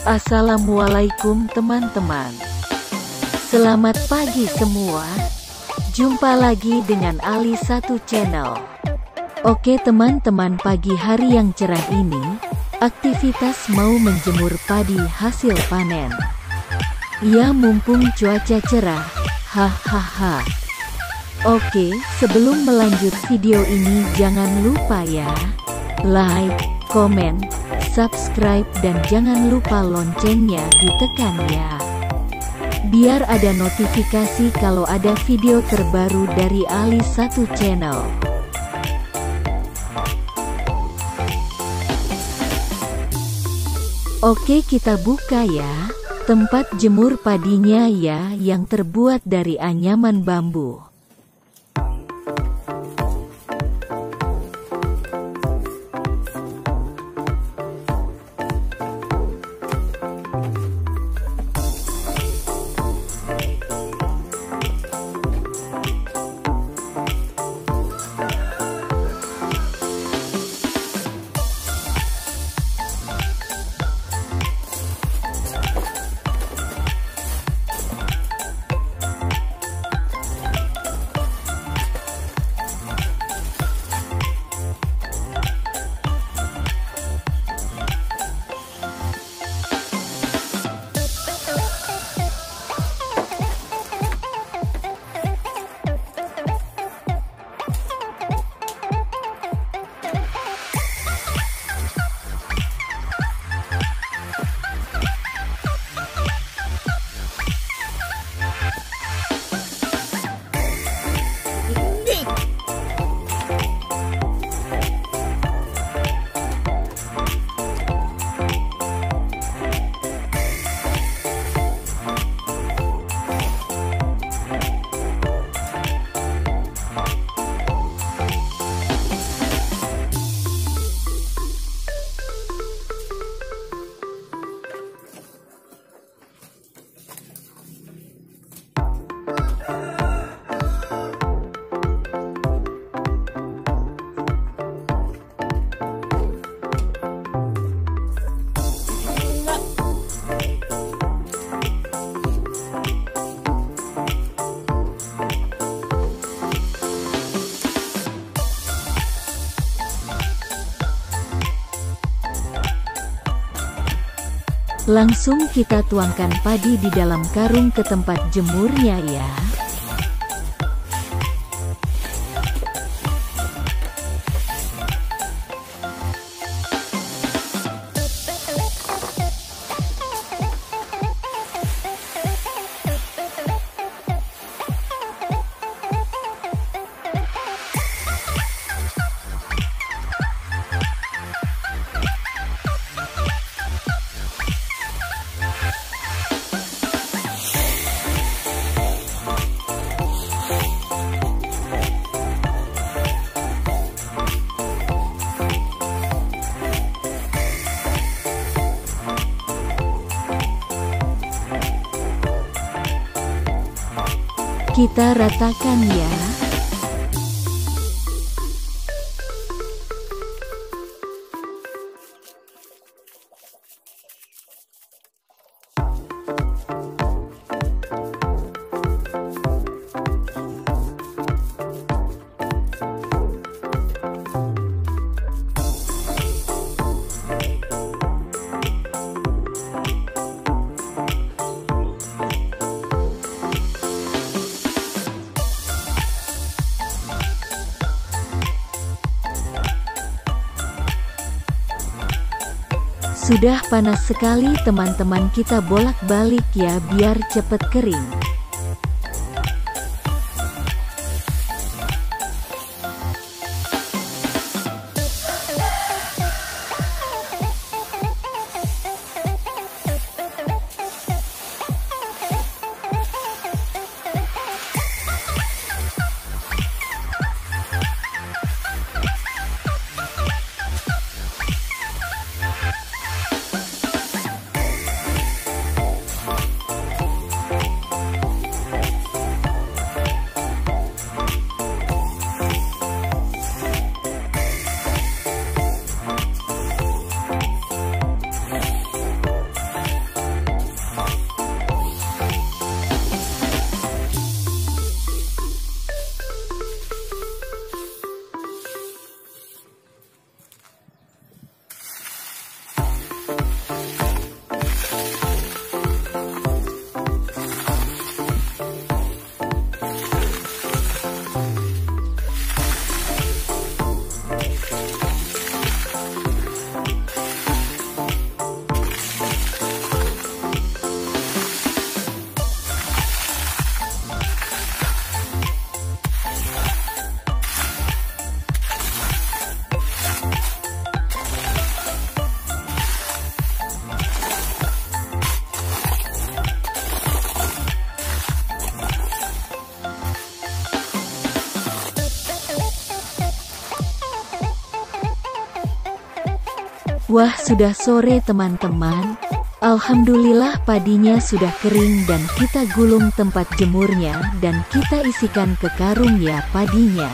Assalamualaikum teman-teman. Selamat pagi semua. Jumpa lagi dengan Ali Satu Channel. Oke teman-teman, pagi hari yang cerah ini, aktivitas mau menjemur padi hasil panen. Ya, mumpung cuaca cerah. Hahaha. Oke, sebelum melanjut video ini jangan lupa ya, like, komen, subscribe, dan jangan lupa loncengnya ditekan ya, biar ada notifikasi kalau ada video terbaru dari Ali Satu Channel. Oke, kita buka ya tempat jemur padinya ya, yang terbuat dari anyaman bambu. Langsung kita tuangkan padi di dalam karung ke tempat jemurnya ya. Kita ratakan ya. Sudah panas sekali teman-teman, kita bolak-balik ya biar cepet kering. Wah, sudah sore teman-teman. Alhamdulillah padinya sudah kering dan kita gulung tempat jemurnya dan kita isikan ke karung ya padinya.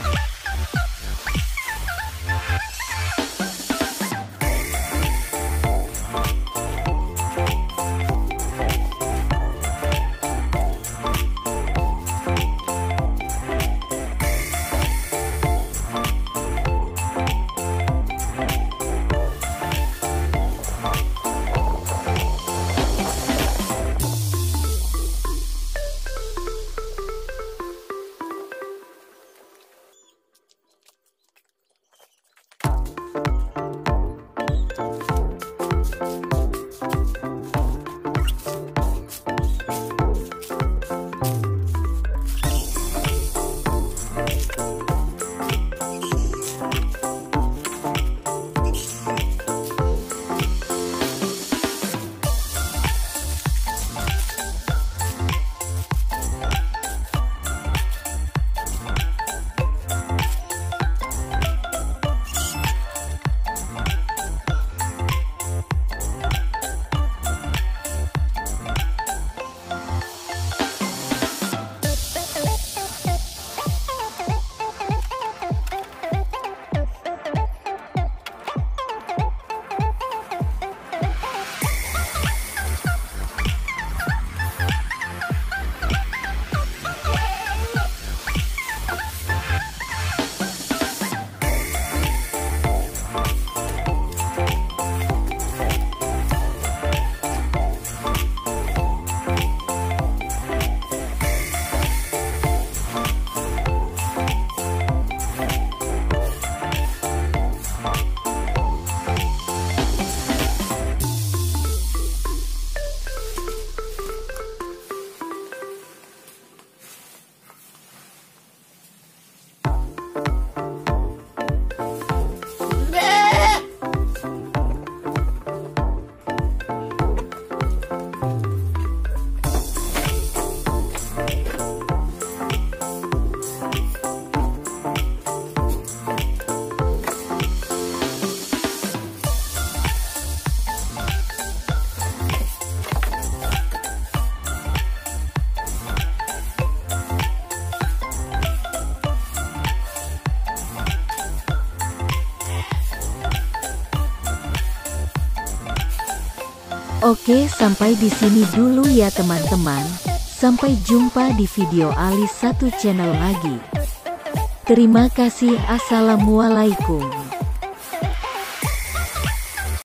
Oke, sampai di sini dulu ya teman-teman. Sampai jumpa di video Ali 1 channel lagi. Terima kasih. Assalamualaikum.